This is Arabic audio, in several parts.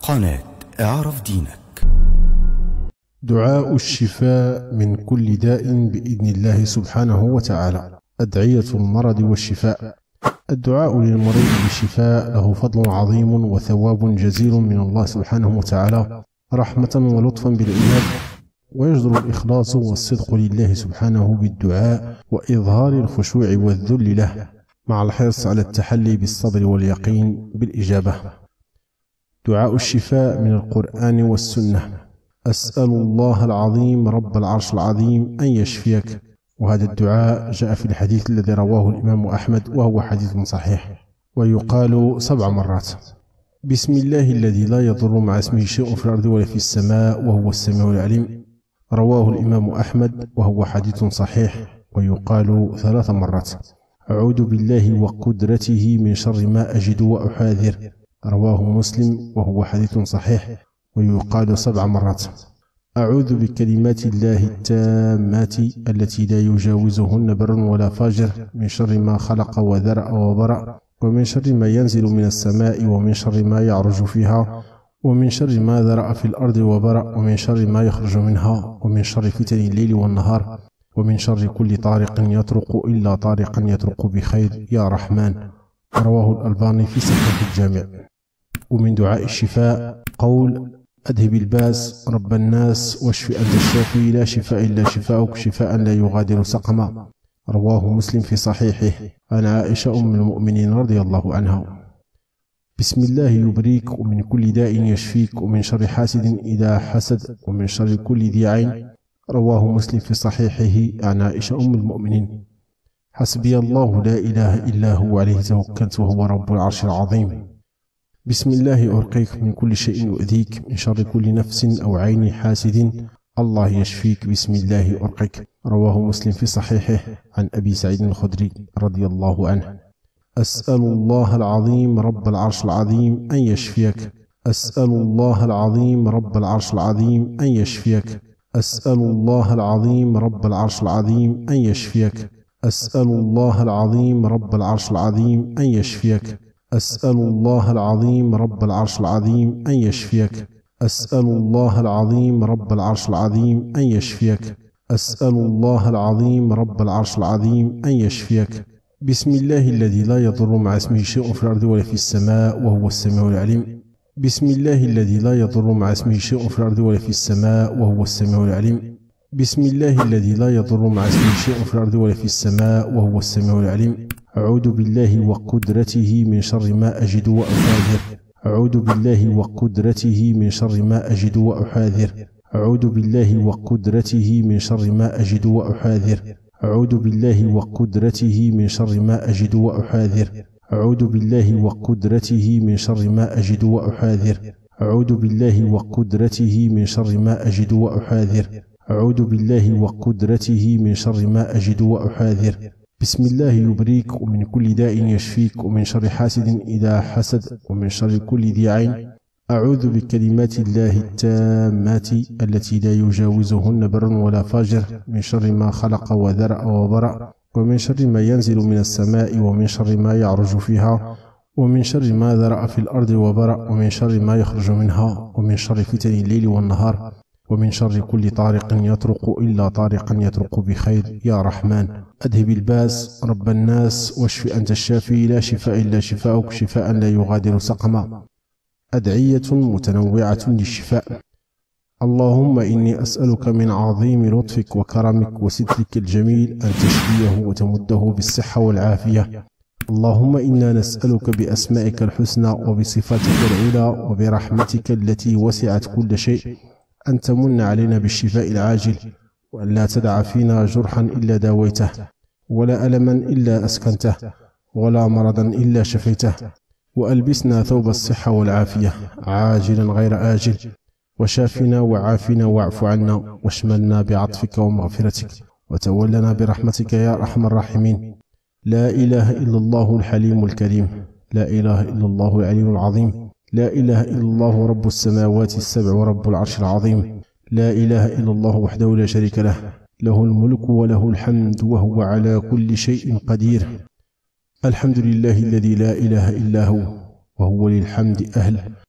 قناة اعرف دينك. دعاء الشفاء من كل داء بإذن الله سبحانه وتعالى. أدعية المرض والشفاء. الدعاء للمريض بالشفاء له فضل عظيم وثواب جزيل من الله سبحانه وتعالى، رحمة ولطفا بالعباد، ويجدر الإخلاص والصدق لله سبحانه بالدعاء وإظهار الخشوع والذل له، مع الحرص على التحلي بالصبر واليقين بالإجابة. دعاء الشفاء من القرآن والسنة. أسأل الله العظيم رب العرش العظيم أن يشفيك. وهذا الدعاء جاء في الحديث الذي رواه الإمام أحمد، وهو حديث صحيح، ويقال 7 مرات. بسم الله الذي لا يضر مع اسمه شيء في الأرض ولا في السماء وهو السميع العليم. رواه الإمام أحمد وهو حديث صحيح، ويقال 3 مرات. أعوذ بالله وقدرته من شر ما أجد وأحاذر. رواه مسلم وهو حديث صحيح، ويقال 7 مرات. أعوذ بكلمات الله التامات التي لا يجاوزهن بر ولا فاجر من شر ما خلق وذرأ وبرأ، ومن شر ما ينزل من السماء، ومن شر ما يعرج فيها، ومن شر ما ذرأ في الأرض وبرأ، ومن شر ما يخرج منها، ومن شر فتن الليل والنهار، ومن شر كل طارق يطرق إلا طارقا يطرق بخير يا رحمن. رواه الألباني في صحيح الجامع. ومن دعاء الشفاء قول: أذهب الباس رب الناس واشف أنت الشافي لا شفاء إلا شفاءك شفاء لا يغادر سقما. رواه مسلم في صحيحه عن عائشة أم المؤمنين رضي الله عنها. بسم الله يبريك، ومن كل داء يشفيك، ومن شر حاسد إذا حسد، ومن شر كل ذي عين. رواه مسلم في صحيحه عن عائشة أم المؤمنين. حسبي الله لا إله إلا هو عليه توكلت وهو رب العرش العظيم. بسم الله أرقيك من كل شيء يؤذيك، من شر كل نفس أو عين حاسد، الله يشفيك بسم الله أرقيك. رواه مسلم في صحيحه عن أبي سعيد الخدري رضي الله عنه. أسأل الله العظيم رب العرش العظيم أن يشفيك. أسأل الله العظيم رب العرش العظيم أن يشفيك. أسأل الله العظيم رب العرش العظيم أن يشفيك. أسأل الله العظيم رب العرش العظيم أن يشفيك. أسأل الله العظيم رب العرش العظيم أن يشفيك. أسأل الله العظيم رب العرش العظيم أن يشفيك. أسأل الله العظيم رب العرش العظيم أن يشفيك. بسم الله الذي لا يضر مع اسمه شيء في الأرض ولا في السماء وهو السميع العليم. بسم الله الذي لا يضر مع اسمه شيء في الأرض ولا في السماء وهو السميع العليم. بسم الله الذي لا يضر مع اسمه شيء في الأرض ولا في السماء وهو السميع العليم. أعوذ بالله وقدرته من شر ما أجد وأحاذر. أعوذ بالله وقدرته من شر ما أجد وأحاذر. أعوذ بالله وقدرته من شر ما أجد وأحاذر. أعوذ بالله وقدرته من شر ما أجد وأحاذر. أعوذ بالله وقدرته من شر ما أجد وأحاذر. أعوذ بالله وقدرته من شر ما أجد وأحاذر. أعوذ بالله وقدرته من شر ما أجد وأحاذر. بسم الله يبريك، ومن كل داء يشفيك، ومن شر حاسد إذا حسد، ومن شر كل ذي عين. أعوذ بكلمات الله التامات التي لا يجاوزهن بر ولا فاجر من شر ما خلق وذرأ وبرأ، ومن شر ما ينزل من السماء، ومن شر ما يعرج فيها، ومن شر ما ذرأ في الأرض وبرأ، ومن شر ما يخرج منها، ومن شر فتن الليل والنهار، ومن شر كل طارق يطرق إلا طارقا يطرق بخير يا رحمن. أذهب الباس رب الناس واشف أنت الشافي لا شفاء إلا شفاءك شفاء لا يغادر سقما. أدعية متنوعة للشفاء. اللهم إني أسألك من عظيم لطفك وكرمك وسترك الجميل أن تشفيه وتمده بالصحة والعافية. اللهم إنا نسألك بأسمائك الحسنى وبصفاتك العلى وبرحمتك التي وسعت كل شيء أن تمن علينا بالشفاء العاجل، وأن لا تدع فينا جرحا إلا داويته، ولا ألما إلا أسكنته، ولا مرضا إلا شفيته، وألبسنا ثوب الصحة والعافية عاجلا غير آجل، وشافنا وعافنا واعف عنا، واشملنا بعطفك ومغفرتك، وتولنا برحمتك يا أرحم الراحمين. لا إله إلا الله الحليم الكريم، لا إله إلا الله العلي العظيم، لا إله إلا الله رب السماوات السبع ورب العرش العظيم، لا إله إلا الله وحده لا شريك له، له الملك وله الحمد وهو على كل شيء قدير. الحمد لله الذي لا إله إلا هو، وهو للحمد أهل.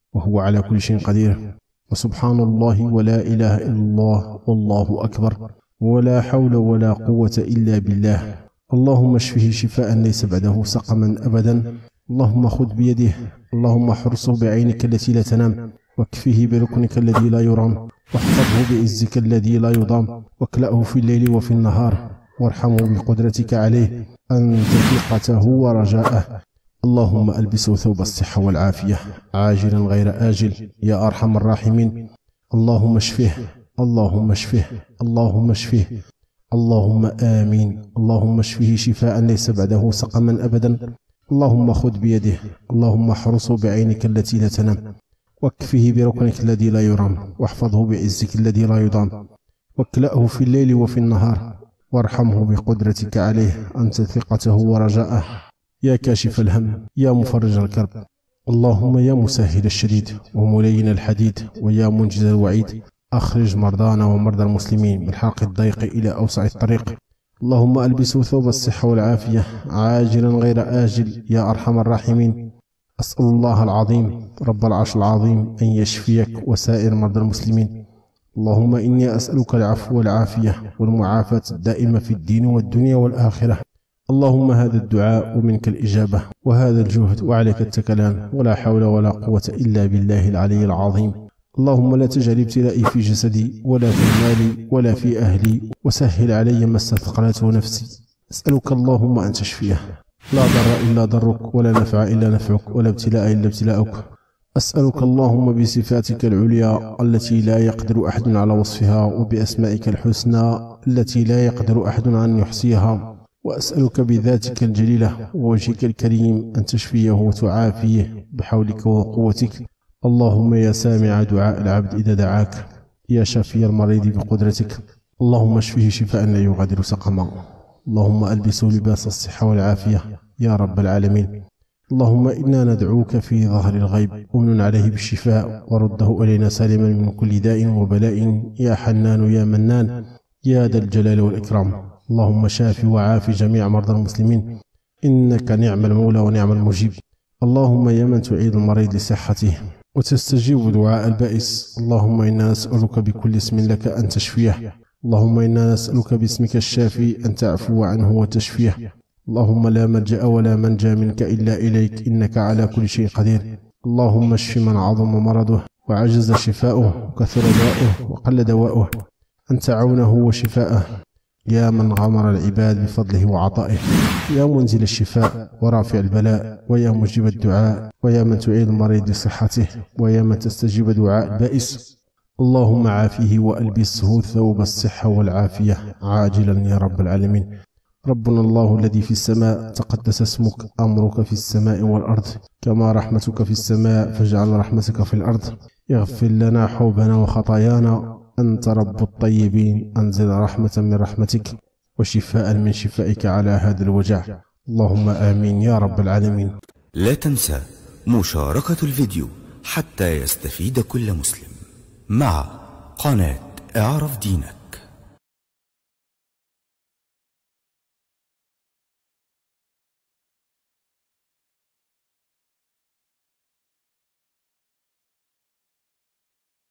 وهو على كل شيء قدير. وسبحان الله ولا إله إلا الله والله أكبر ولا حول ولا قوة إلا بالله. اللهم اشفه شفاء ليس بعده سقما أبدا. اللهم خذ بيده، اللهم احرسه بعينك التي لا تنام، واكفه بركنك الذي لا يرام، واحفظه بعزك الذي لا يضام، واكلأه في الليل وفي النهار، وارحمه بقدرتك عليه أنت ثقته ورجاءه. اللهم ألبسه ثوب الصحة والعافية عاجلا غير آجل يا أرحم الراحمين. اللهم اشفه، اللهم اشفه، اللهم اشفه، اللهم آمين. اللهم اشفه شفاء ليس بعده سقما أبدا. اللهم خذ بيده، اللهم احرسه بعينك التي لا تنام، واكفه بركنك الذي لا يرام، واحفظه بعزك الذي لا يضام، واكلأه في الليل وفي النهار، وارحمه بقدرتك عليه أنت ثقته ورجاءه. يا كاشف الهم، يا مفرج الكرب، اللهم يا مسهل الشديد وملين الحديد ويا منجز الوعيد، أخرج مرضانا ومرضى المسلمين من حلق الضيق إلى أوسع الطريق. اللهم ألبسه ثوب الصحة والعافية عاجلا غير آجل يا أرحم الراحمين. أسأل الله العظيم رب العرش العظيم أن يشفيك وسائر مرضى المسلمين. اللهم إني أسألك العفو والعافية والمعافاة الدائمة في الدين والدنيا والآخرة. اللهم هذا الدعاء ومنك الإجابة، وهذا الجهد وعليك التكلان، ولا حول ولا قوة إلا بالله العلي العظيم. اللهم لا تجعل ابتلائي في جسدي ولا في مالي ولا في أهلي، وسهل علي ما استثقلته نفسي. أسألك اللهم أن تشفيه، لا ضر إلا ضرك، ولا نفع إلا نفعك، ولا ابتلاء إلا ابتلاءك. أسألك اللهم بصفاتك العليا التي لا يقدر أحد على وصفها، وبأسمائك الحسنى التي لا يقدر أحد أن يحصيها، وأسألك بذاتك الجليلة ووجهك الكريم أن تشفيه وتعافيه بحولك وقوتك. اللهم يا سامع دعاء العبد إذا دعاك، يا شافي المريض بقدرتك، اللهم اشفه شفاء لا يغادر سقما. اللهم ألبسه لباس الصحة والعافية يا رب العالمين. اللهم إنا ندعوك في ظهر الغيب، ومن عليه بالشفاء، ورده إلينا سالما من كل داء وبلاء يا حنان يا منان يا ذا الجلال والإكرام. اللهم شاف وعاف جميع مرضى المسلمين، إنك نعم المولى ونعم المجيب. اللهم يا من تعيد المريض لصحته وتستجيب دعاء البائس، اللهم إنا نسألك بكل اسم لك أن تشفيه. اللهم إنا نسألك باسمك الشافي أن تعفو عنه وتشفيه. اللهم لا ملجأ ولا منجى منك إلا إليك، إنك على كل شيء قدير. اللهم اشف من عظم مرضه وعجز شفاؤه وكثر داؤه وقل دواؤه، أنت عونه وشفاءه، يا من غمر العباد بفضله وعطائه، يا منزل الشفاء ورافع البلاء، ويا مجيب الدعاء، ويا من تعيد المريض لصحته، ويا من تستجيب دعاء البائس. اللهم عافيه وألبسه ثوب الصحة والعافية عاجلا يا رب العالمين. ربنا الله الذي في السماء، تقدس اسمك، أمرك في السماء والأرض، كما رحمتك في السماء فاجعل رحمتك في الأرض. اغفر لنا حوبنا وخطايانا، أنت رب الطيبين، أنزل رحمة من رحمتك وشفاء من شفائك على هذا الوجع. اللهم آمين يا رب العالمين. لا تنسى مشاركة الفيديو حتى يستفيد كل مسلم مع قناة اعرف دينك.